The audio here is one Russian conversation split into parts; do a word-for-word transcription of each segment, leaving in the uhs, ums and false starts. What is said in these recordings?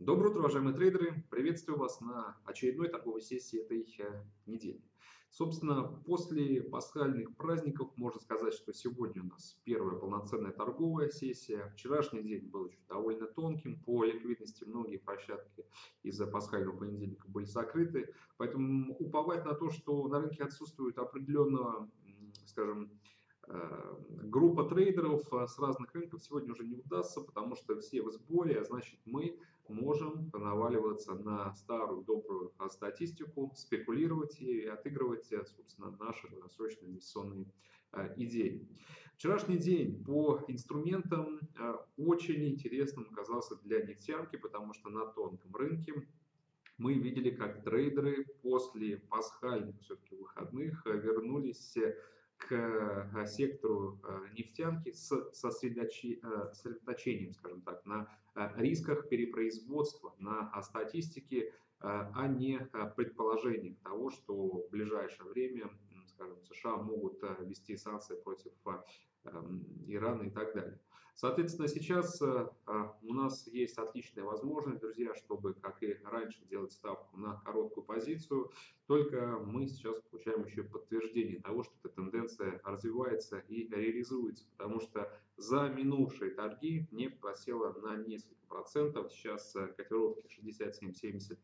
Доброе утро, уважаемые трейдеры! Приветствую вас на очередной торговой сессии этой э, недели. Собственно, после пасхальных праздников можно сказать, что сегодня у нас первая полноценная торговая сессия. Вчерашний день был еще довольно тонким. По ликвидности многие площадки из-за пасхального понедельника были закрыты. Поэтому уповать на то, что на рынке отсутствует определенного, скажем, э, группа трейдеров э, с разных рынков сегодня уже не удастся, потому что все в сборе, а значит мы можем наваливаться на старую добрую а, статистику, спекулировать и отыгрывать, э, собственно, наши долгосрочные инвестиционные э, идеи. Вчерашний день по инструментам э, очень интересным оказался для нефтянки, потому что на тонком рынке мы видели, как трейдеры после пасхальных все-таки выходных э, вернулись э, к э, сектору э, нефтянки с сосредоточи- э, сосредоточением, скажем так, на э, рисках перепроизводства, на э, статистике, э, а не э, предположениях того, что в ближайшее время, м, скажем, США могут э, ввести санкции против э, эм, Ирана и так далее. Соответственно, сейчас э, э, у нас есть отличная возможность, друзья, чтобы, как и раньше, делать ставку на короткую позицию. Только мы сейчас получаем еще подтверждение того, что эта тенденция развивается и реализуется, потому что за минувшие торги нефть просела на несколько процентов. Сейчас э, котировки шестьдесят семь семьдесят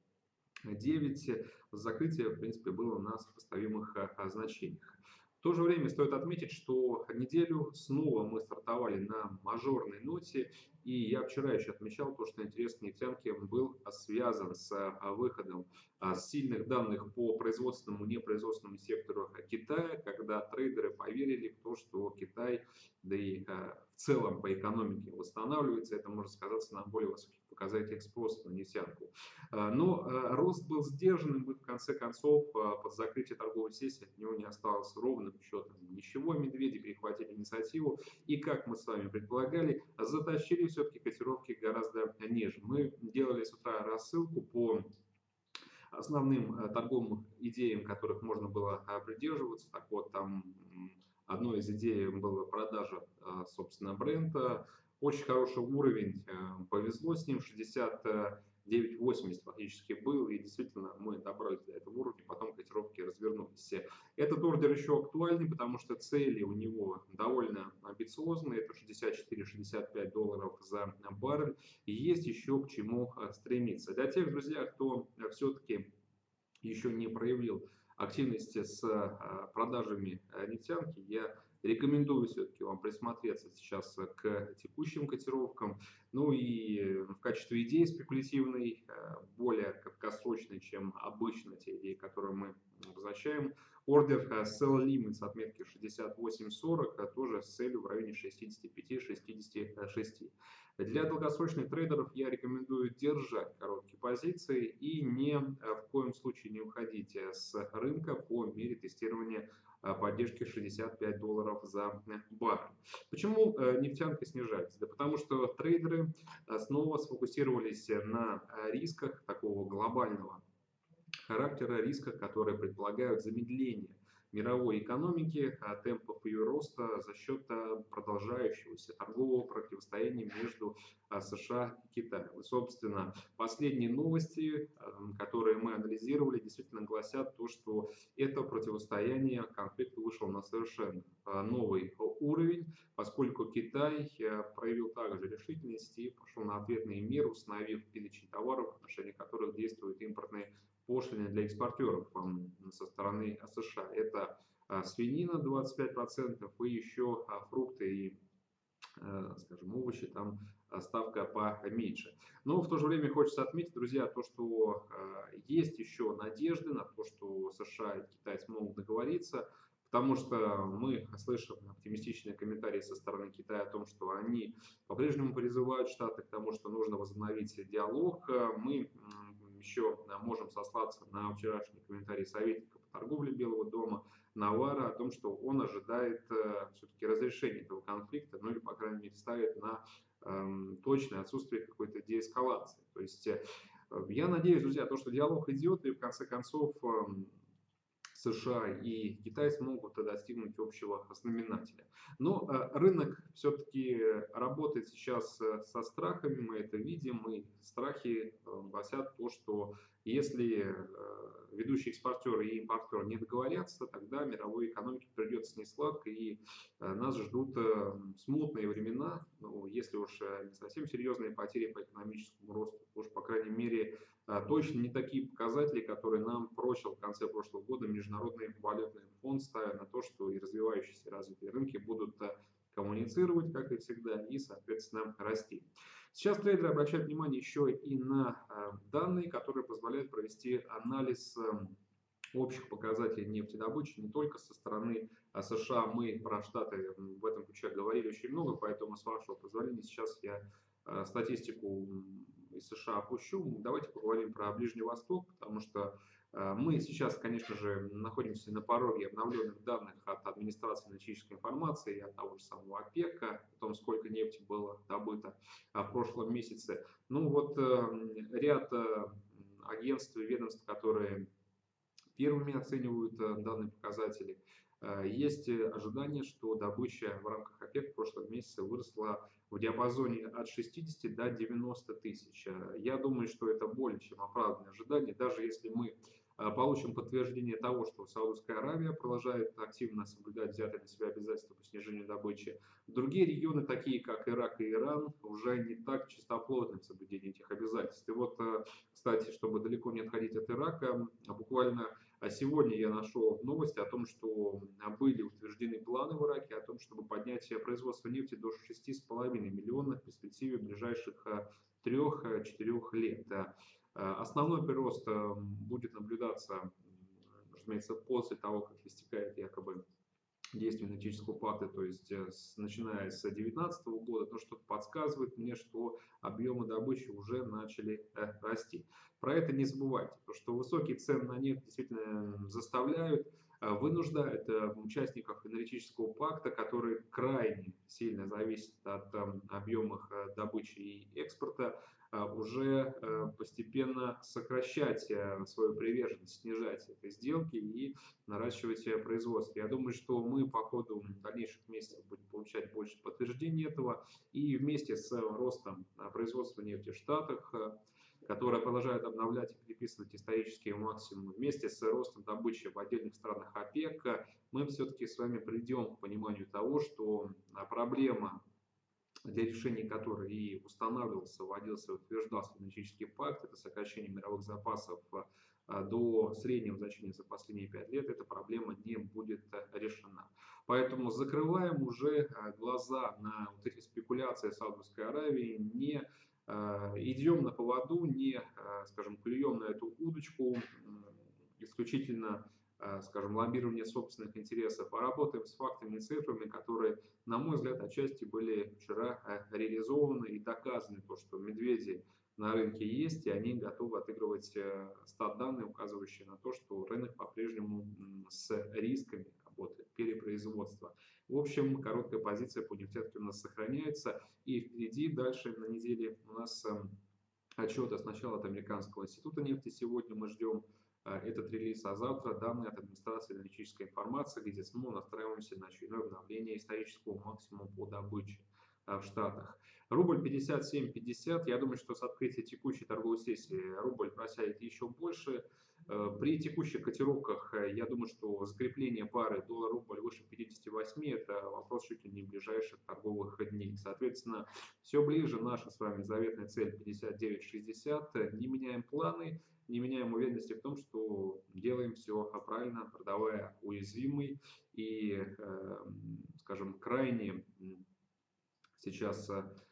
девять. Закрытие, в принципе, было на сопоставимых э, значениях. В то же время стоит отметить, что неделю снова мы стартовали на мажорной ноте, и я вчера еще отмечал то, что интерес к нефтянке был связан с а, выходом а, сильных данных по производственному и непроизводственному сектору Китая, когда трейдеры поверили в то, что Китай, да и а, в целом по экономике восстанавливается, это может сказаться на более высоких показателях спроса на нефтянку. А, Но а, рост был сдержанным, и в конце концов а, под закрытие торговой сессии от него не осталось ровным счетом ничего. Медведи перехватили инициативу и, как мы с вами предполагали, затащили все-таки котировки гораздо ниже. Мы делали с утра рассылку по основным э, торговым идеям, которых можно было э, придерживаться. Так вот, там одной из идей была продажа, э, собственно, бренда. Очень хороший уровень, э, повезло с ним, шестьдесят девять восемьдесят фактически был, и действительно мы добрались до этого уровня, потом котировки развернулись. Этот ордер еще актуальный, потому что цели у него довольно амбициозные, это шестьдесят четыре шестьдесят пять долларов за баррель, и есть еще к чему стремиться. Для тех, друзья, кто все-таки еще не проявил активности с продажами нефтянки, я рекомендую все-таки вам присмотреться сейчас к текущим котировкам. Ну и в качестве идеи спекулятивной, более краткосрочной, чем обычно те идеи, которые мы обозначаем, ордер sell limit с отметки шестьдесят восемь сорок, а тоже с целью в районе шестьдесят пять шестьдесят шесть. Для долгосрочных трейдеров я рекомендую держать короткие позиции и не в коем случае не уходить с рынка по мере тестирования поддержки шестьдесят пять долларов за баррель. Почему нефтянка снижается? Да потому что трейдеры снова сфокусировались на рисках такого глобального характера, рисках, которые предполагают замедление мировой экономики, темпов ее роста за счет продолжающегося торгового противостояния между США и Китаем. И, собственно, последние новости, которые мы анализировали, действительно гласят то, что это противостояние, конфликт вышел на совершенно новый уровень, поскольку Китай проявил также решительность и пошел на ответные меры, установив перечень товаров, в отношении которых действуют импортные пошлины для экспортеров со стороны США. Это свинина двадцать пять процентов и еще фрукты и, скажем, овощи, там ставка поменьше. Но в то же время хочется отметить, друзья, то, что есть еще надежды на то, что США и Китай смогут договориться, потому что мы слышим оптимистичные комментарии со стороны Китая о том, что они по-прежнему призывают Штаты к тому, что нужно возобновить диалог. Мы еще можем сослаться на вчерашний комментарий советника по торговле Белого дома Навара о том, что он ожидает все-таки разрешения этого конфликта, ну или, по крайней мере, ставит на э, точное отсутствие какой-то деэскалации. То есть э, я надеюсь, друзья, то, что диалог идет, и в конце концов э, США и Китай смогут достигнуть общего знаменателя. Но рынок все-таки работает сейчас со страхами, мы это видим, и страхи гласят то, что если ведущие экспортеры и импортеры не договорятся, тогда мировой экономике придется несладко, и нас ждут смутные времена, ну, если уж не совсем серьезные потери по экономическому росту, уж по крайней мере точно не такие показатели, которые нам прочил в конце прошлого года Международный валютный фонд, ставя на то, что и развивающиеся развитые рынки будут коммуницировать, как и всегда, и, соответственно, расти. Сейчас трейдеры обращают внимание еще и на данные, которые позволяют провести анализ общих показателей нефтедобычи не только со стороны США. Мы про Штаты в этом ключе говорили очень много, поэтому, с вашего позволения, сейчас я статистику из США опущу. Давайте поговорим про Ближний Восток, потому что мы сейчас, конечно же, находимся на пороге обновленных данных от администрации аналитической информации, от того же самого ОПЕКа, о том, сколько нефти было добыто в прошлом месяце. Ну вот ряд агентств и ведомств, которые первыми оценивают данные показатели. Есть ожидание, что добыча в рамках ОПЕК в прошлом месяце выросла в диапазоне от шестидесяти до девяноста тысяч. Я думаю, что это более чем оправданное ожидание, даже если мы получим подтверждение того, что Саудовская Аравия продолжает активно соблюдать взятые на себя обязательства по снижению добычи. Другие регионы, такие как Ирак и Иран, уже не так чистоплотны в соблюдении этих обязательств. И вот, кстати, чтобы далеко не отходить от Ирака, буквально сегодня я нашел новости о том, что были утверждены планы в Ираке о том, чтобы поднять производство нефти до шести с половиной миллионов в перспективе ближайших трёх-четырёх лет. Основной прирост будет наблюдаться, разумеется, после того, как истекает якобы действие энергетического пакта, то есть с, начиная с две тысячи девятнадцатого года, то что-то подсказывает мне, что объемы добычи уже начали э, расти. Про это не забывайте, то что высокие цены на нефть действительно заставляют, э, вынуждают э, участников энергетического пакта, которые крайне сильно зависят от э, объемов э, добычи и экспорта, уже постепенно сокращать свою приверженность, снижать этой сделки и наращивать производство. Я думаю, что мы по ходу дальнейших месяцев будем получать больше подтверждений этого, и вместе с ростом производства нефти в Штатах, которое продолжает обновлять и переписывать исторические максимумы, вместе с ростом добычи в отдельных странах ОПЕК, мы все-таки с вами придем к пониманию того, что проблема, для решения которой и устанавливался, вводился, утверждался энергетический пакт, это сокращение мировых запасов до среднего значения за последние пять лет, эта проблема не будет решена. Поэтому закрываем уже глаза на вот эти спекуляции Саудовской Аравии, не идем на поводу, не, скажем, клюем на эту удочку исключительно, скажем, лоббирование собственных интересов, а работаем с фактами и цифрами, которые, на мой взгляд, отчасти были вчера реализованы и доказаны, то, что медведи на рынке есть, и они готовы отыгрывать стат-данные, указывающие на то, что рынок по-прежнему с рисками работает, перепроизводства. В общем, короткая позиция по нефтянке у нас сохраняется, и впереди дальше на неделе у нас отчеты сначала от Американского института нефти, сегодня мы ждем этот релиз, а завтра данные от администрации аналитической информации, где снова настраиваемся на очередное обновление исторического максимума по добыче в Штатах. Рубль пятьдесят семь пятьдесят. Я думаю, что с открытия текущей торговой сессии рубль просядет еще больше. При текущих котировках, я думаю, что закрепление пары доллар-рубль выше пятидесяти восьми – это вопрос чуть ли не ближайших торговых дней. Соответственно, все ближе наша с вами заветная цель пятьдесят девять шестьдесят. Не меняем планы, не меняем уверенности в том, что делаем все правильно, продавая уязвимый и, скажем, крайне сейчас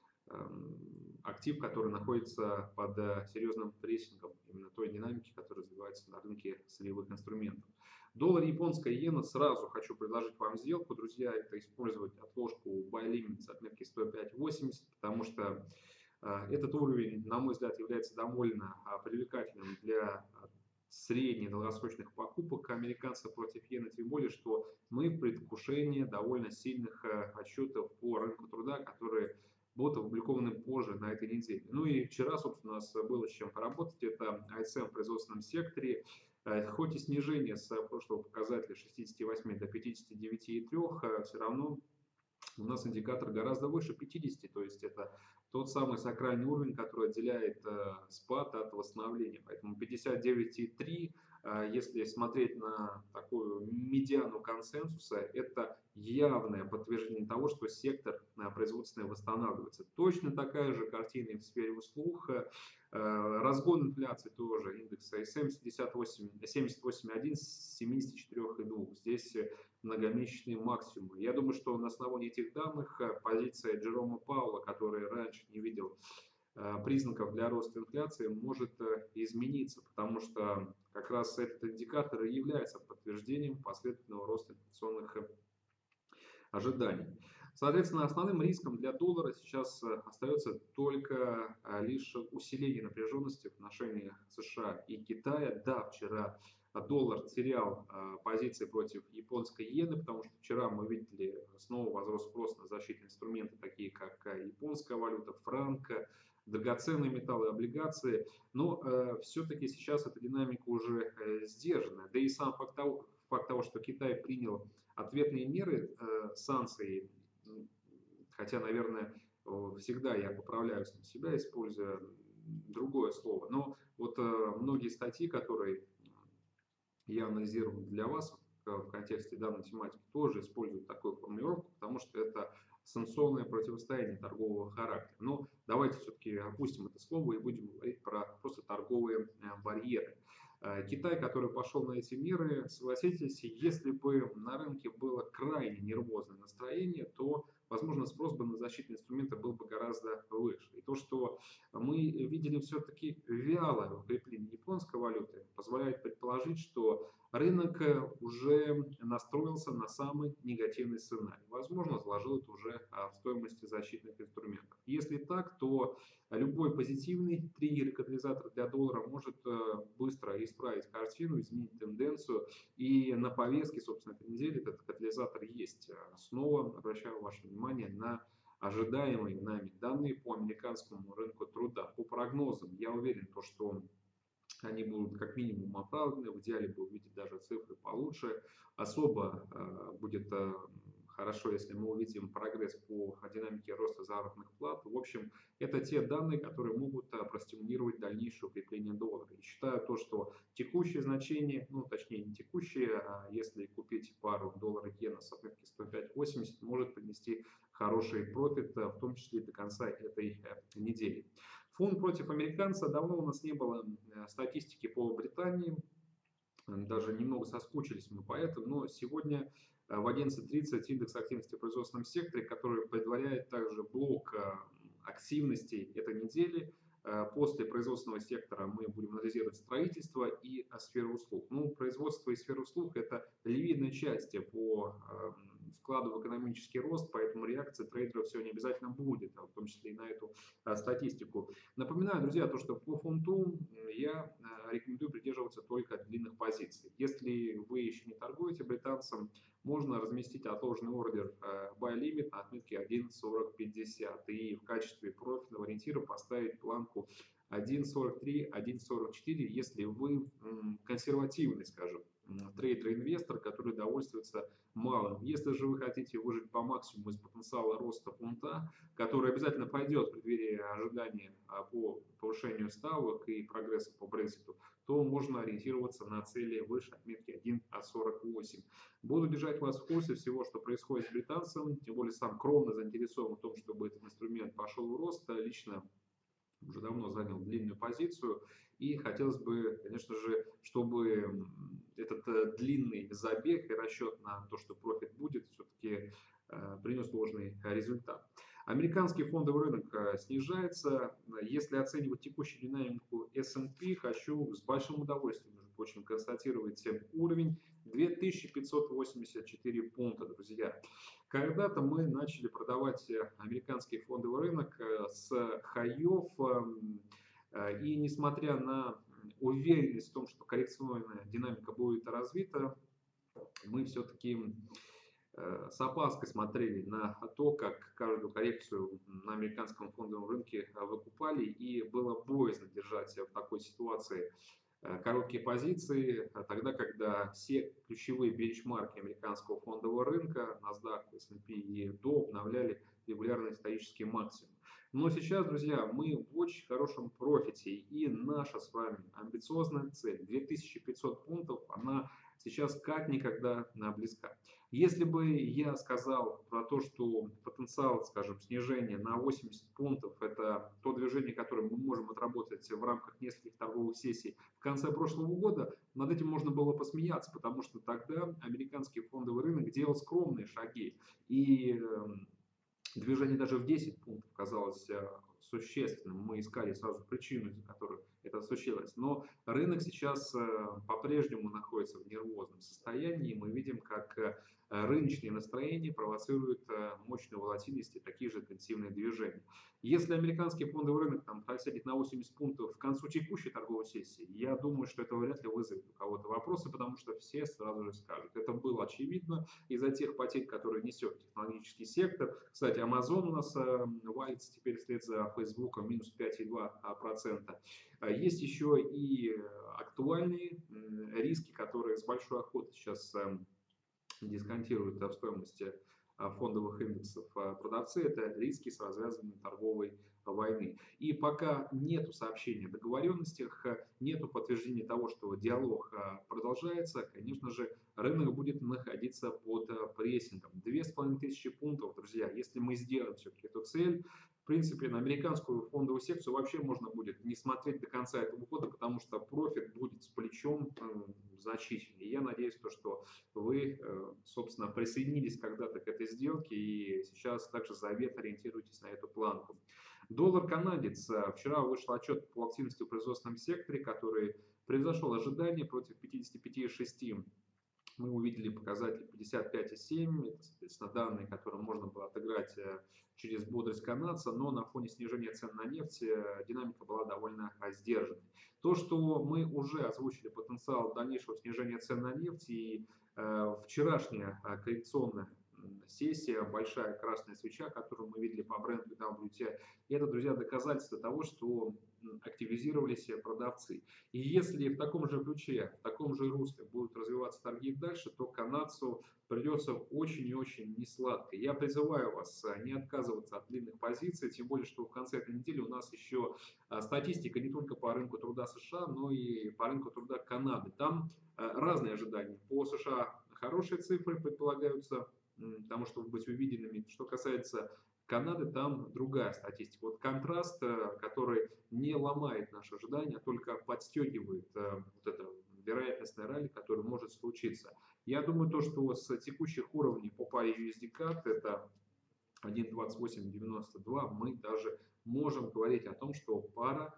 актив, который находится под серьезным прессингом именно той динамики, которая развивается на рынке сырьевых инструментов. Доллар, японская иена. Сразу хочу предложить вам сделку, друзья, это использовать отложку buy limit с отметки сто пять восемьдесят, потому что этот уровень, на мой взгляд, является довольно привлекательным для средних долгосрочных покупок американцев против иены, тем более, что мы в предвкушении довольно сильных отчетов по рынку труда, которые будут опубликованы позже на этой неделе. Ну и вчера, собственно, у нас было с чем поработать. Это ай эс эм в производственном секторе. Хоть и снижение с прошлого показателя шестидесяти восьми до пятидесяти девяти и трёх, все равно у нас индикатор гораздо выше пятидесяти, то есть это тот самый сакральный уровень, который отделяет э, спад от восстановления. Поэтому пятьдесят девять и три, э, если смотреть на такую медиану консенсуса, это явное подтверждение того, что сектор э, производственный восстанавливается. Точно такая же картина и в сфере услуг. Э, разгон инфляции тоже, индекс ай эс эм семьдесят восемь и один с семидесяти четырёх и двух. Здесь многомесячные максимумы. Я думаю, что на основании этих данных позиция Джерома Пауэлла, который раньше не видел признаков для роста инфляции, может измениться, потому что как раз этот индикатор и является подтверждением последовательного роста инфляционных ожиданий. Соответственно, основным риском для доллара сейчас остается только лишь усиление напряженности в отношениях США и Китая. Да, вчера доллар терял позиции против японской иены, потому что вчера мы видели снова возрос спрос на защитные инструменты, такие как японская валюта, франк, драгоценные металлы, облигации. Но э, все-таки сейчас эта динамика уже э, сдержана. Да и сам факт того, факт того, что Китай принял ответные меры, э, санкции, хотя, наверное, всегда я поправляюсь на себя, используя другое слово. Но вот э, многие статьи, которые я анализировал для вас в контексте данной тематики, тоже используют такую формулировку, потому что это санкционное противостояние торгового характера. Но давайте все-таки опустим это слово и будем говорить про просто торговые барьеры. Китай, который пошел на эти меры, согласитесь, если бы на рынке было крайне нервозное настроение, то, возможно, спрос бы на защитные инструменты был бы гораздо выше. И то, что мы видели все-таки вялое укрепление японской валюты, позволяет предположить, что рынок уже настроился на самый негативный сценарий. Возможно, заложил это уже в стоимости защитных инструментов. Если так, то любой позитивный триггер, катализатор для доллара может быстро исправить картину, изменить тенденцию. И на повестке, собственно, этой недели этот катализатор есть. Снова обращаю ваше внимание на ожидаемые нами данные по американскому рынку труда. По прогнозам, я уверен, то, что они будут как минимум оправданы, в идеале бы увидеть даже цифры получше. Особо э, будет э, хорошо, если мы увидим прогресс по динамике роста заработных плат. В общем, это те данные, которые могут э, простимулировать дальнейшее укрепление доллара. И считаю то, что текущее значение, ну точнее не текущее, а если купить пару доллара-иена с отметки сто пять восемьдесят, может принести хороший профит, в том числе до конца этой недели. Фунт против американца. Давно у нас не было статистики по Британии. Даже немного соскучились мы по этому. Но сегодня в одиннадцать тридцать индекс активности в производственном секторе, который предваряет также блок активностей этой недели. После производственного сектора мы будем анализировать строительство и сферу услуг. Ну, производство и сфера услуг – это львиная часть по вкладу в экономический рост, поэтому реакция трейдеров сегодня обязательно будет, в том числе и на эту статистику. Напоминаю, друзья, то, что по фунту я рекомендую придерживаться только длинных позиций. Если вы еще не торгуете британцем, можно разместить отложенный ордер buy limit на отметке один сорок пятьдесят и в качестве профитного ориентира поставить планку один сорок три — один сорок четыре, если вы консервативный, скажем, трейдер-инвестор, который довольствуется малым. Если же вы хотите выжить по максимуму из потенциала роста фунта, который обязательно пойдет в преддверии ожидания по повышению ставок и прогресса по Брекситу, то можно ориентироваться на цели выше отметки один сорок восемь. Буду держать вас в курсе всего, что происходит с британцем, тем более сам кровно заинтересован в том, чтобы этот инструмент пошел в рост. Лично уже давно занял длинную позицию, и хотелось бы, конечно же, чтобы этот длинный забег и расчет на то, что профит будет, все-таки принес ложный результат. Американский фондовый рынок снижается. Если оценивать текущую динамику эс энд пи, хочу с большим удовольствием, между прочим, констатировать уровень две тысячи пятьсот восемьдесят четыре пункта, друзья. Когда-то мы начали продавать американский фондовый рынок с хаев, и несмотря на уверенность в том, что коррекционная динамика будет развита, мы все-таки с опаской смотрели на то, как каждую коррекцию на американском фондовом рынке выкупали, и было боязно держать в такой ситуации короткие позиции, тогда, когда все ключевые бенчмарки американского фондового рынка, NASDAQ, эс энд пи и Dow обновляли регулярный исторический максимум. Но сейчас, друзья, мы в очень хорошем профите, и наша с вами амбициозная цель две тысячи пятьсот пунктов, она сейчас как никогда близка. Если бы я сказал про то, что потенциал, скажем, снижения на восемьдесят пунктов, это то движение, которое мы можем отработать в рамках нескольких торговых сессий в конце прошлого года, над этим можно было посмеяться, потому что тогда американский фондовый рынок делал скромные шаги. И движение даже в десять пунктов казалось существенным. Мы искали сразу причину, из-за которой это случилось. Но рынок сейчас по-прежнему находится в нервозном состоянии. Мы видим, как рыночные настроения провоцируют мощную волатильность и такие же интенсивные движения. Если американский фондовый рынок там просядет на восемьдесят пунктов к концу текущей торговой сессии, я думаю, что это вряд ли вызовет у кого-то вопросы, потому что все сразу же скажут. Это было очевидно из-за тех потерь, которые несет технологический сектор. Кстати, Amazon у нас э, валится теперь вслед за Facebook минус пять и два процента. Есть еще и актуальные риски, которые с большой охотой сейчас э, дисконтируют в стоимости фондовых индексов продавцы, это риски с развязыванием торговой войны. И пока нету сообщений о договоренностях, нету подтверждения того, что диалог продолжается, конечно же, рынок будет находиться под прессингом. Две с половиной тысячи пунктов, друзья, если мы сделаем все-таки эту цель, в принципе, на американскую фондовую секцию вообще можно будет не смотреть до конца этого года, потому что профит будет с плечом значительный. И я надеюсь, то, что вы, собственно, присоединились когда-то к этой сделке и сейчас также заветно ориентируетесь на эту планку. Доллар-канадец. Вчера вышел отчет по активности в производственном секторе, который превзошел ожидания против пятидесяти пяти и шести. Мы увидели показатель пятьдесят пять и семь, это, соответственно, данные, которые можно было отыграть через бодрость канадца, но на фоне снижения цен на нефть динамика была довольно сдержанной. То, что мы уже озвучили потенциал дальнейшего снижения цен на нефть, и э, вчерашняя коррекционная сессия, большая красная свеча, которую мы видели по бренду дабл ю ти ай, это, друзья, доказательство того, что активизировались продавцы. И если в таком же ключе, в таком же русле будут развиваться торги дальше, то канадцу придется очень и очень несладко. Я призываю вас не отказываться от длинных позиций, тем более, что в конце этой недели у нас еще статистика не только по рынку труда США, но и по рынку труда Канады. Там разные ожидания. По США хорошие цифры предполагаются, потому чтобы быть увиденными. Что касается Канады, там другая статистика. Вот контраст, который не ломает наши ожидания, а только подстегивает вот это вероятностное ралли, которое может случиться. Я думаю, то, что с текущих уровней по паре ю эс ди кад, это один двадцать восемь девяносто два, мы даже можем говорить о том, что пара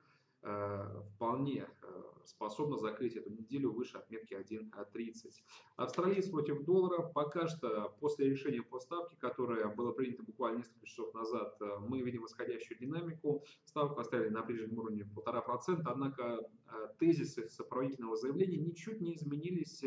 э, вполне э, способна закрыть эту неделю выше отметки один тридцать. Австралиец против доллара. Пока что после решения по ставке, которое было принято буквально несколько часов назад, мы видим восходящую динамику. Ставку оставили на прежнем уровне полтора процента, однако тезисы сопроводительного заявления ничуть не изменились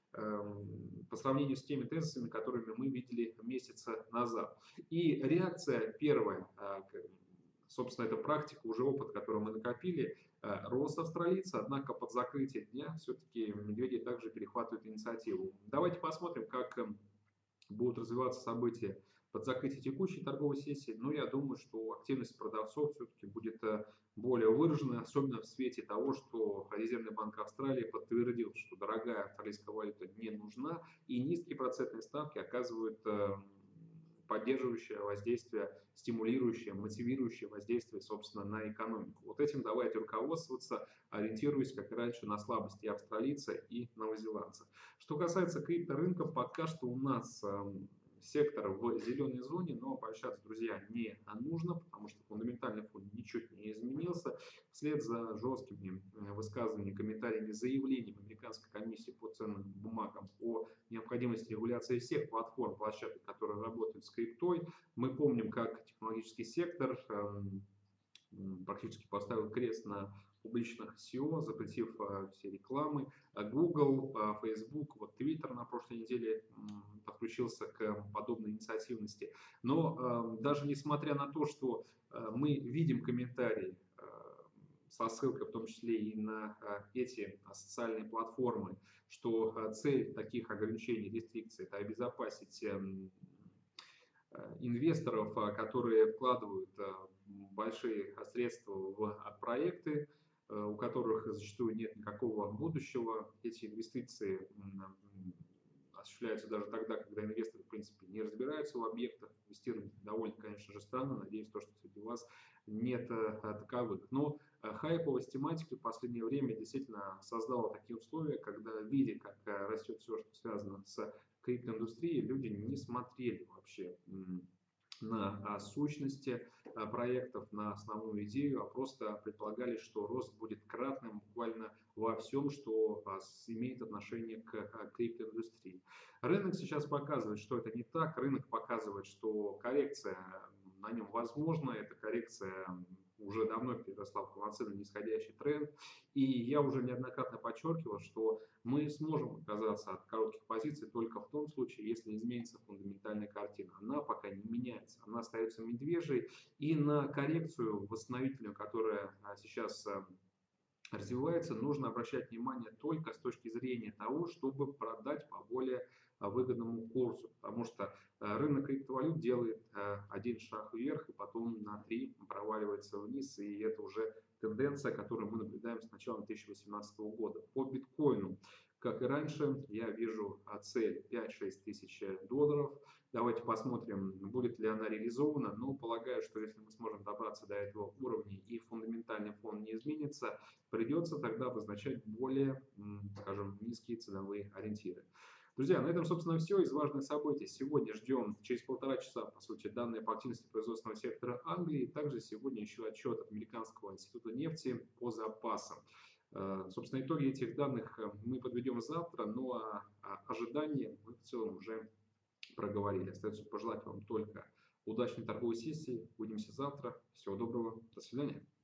по сравнению с теми тезисами, которыми мы видели месяц назад. И реакция первая, собственно, это практика, уже опыт, который мы накопили, рост австралийца, однако под закрытие дня все-таки медведи также перехватывают инициативу. Давайте посмотрим, как будут развиваться события под закрытие текущей торговой сессии. Но я думаю, что активность продавцов все-таки будет более выраженной, особенно в свете того, что Резервный банк Австралии подтвердил, что дорогая австралийская валюта не нужна, и низкие процентные ставки оказывают поддерживающее воздействие, стимулирующее, мотивирующее воздействие, собственно, на экономику. Вот этим давайте руководствоваться, ориентируясь, как и раньше, на слабости австралийца и новозеландца. Что касается крипторынка, пока что у нас сектор в зеленой зоне, но обольщаться, друзья, не нужно, потому что фундаментальный фон ничуть не изменился. Вслед за жесткими высказываниями, комментариями, заявлениями Американской комиссии по ценным бумагам о необходимости регуляции всех платформ, площадок, которые работают с криптой, мы помним, как технологический сектор практически поставил крест на публичных си и о, запретив все рекламы. Google, Facebook, вот Twitter на прошлой неделе подключился к подобной инициативности. Но даже несмотря на то, что мы видим комментарии со ссылкой в том числе и на эти социальные платформы, что цель таких ограничений, рестрикций – это обезопасить инвесторов, которые вкладывают большие средства в проекты, у которых зачастую нет никакого будущего. Эти инвестиции осуществляются даже тогда, когда инвесторы, в принципе, не разбираются в объектах. Инвестировать довольно, конечно же, странно. Надеюсь, то, что среди вас нет таковых. Но хайповость тематики в последнее время действительно создала такие условия, когда, видя, как растет все, что связано с криптоиндустрией, люди не смотрели вообще на сущности проектов, на основную идею, а просто предполагали, что рост будет кратным буквально во всем, что имеет отношение к криптоиндустрии. Рынок сейчас показывает, что это не так. Рынок показывает, что коррекция на нем возможна. Эта коррекция уже давно переросла в полноценный нисходящий тренд. И я уже неоднократно подчеркивал, что мы сможем отказаться от коротких позиций только в том случае, если изменится фундаментальная картина. Она пока не меняется, она остается медвежьей. И на коррекцию восстановительную, которая сейчас развивается, нужно обращать внимание только с точки зрения того, чтобы продать по более выгодному курсу, потому что рынок криптовалют делает один шаг вверх и потом на три проваливается вниз, и это уже тенденция, которую мы наблюдаем с начала две тысячи восемнадцатого года. По биткоину, как и раньше, я вижу цель пять-шесть тысяч долларов. Давайте посмотрим, будет ли она реализована. Но полагаю, что если мы сможем добраться до этого уровня и фундаментальный фон не изменится, придется тогда обозначать более, скажем, низкие ценовые ориентиры. Друзья, на этом, собственно, все из важных событий. Сегодня ждем через полтора часа, по сути, данные по активности производственного сектора Англии. Также сегодня еще отчет от Американского института нефти по запасам. Собственно, итоги этих данных мы подведем завтра, но ожидания мы в целом уже проговорили. Остается пожелать вам только удачной торговой сессии. Увидимся завтра. Всего доброго. До свидания.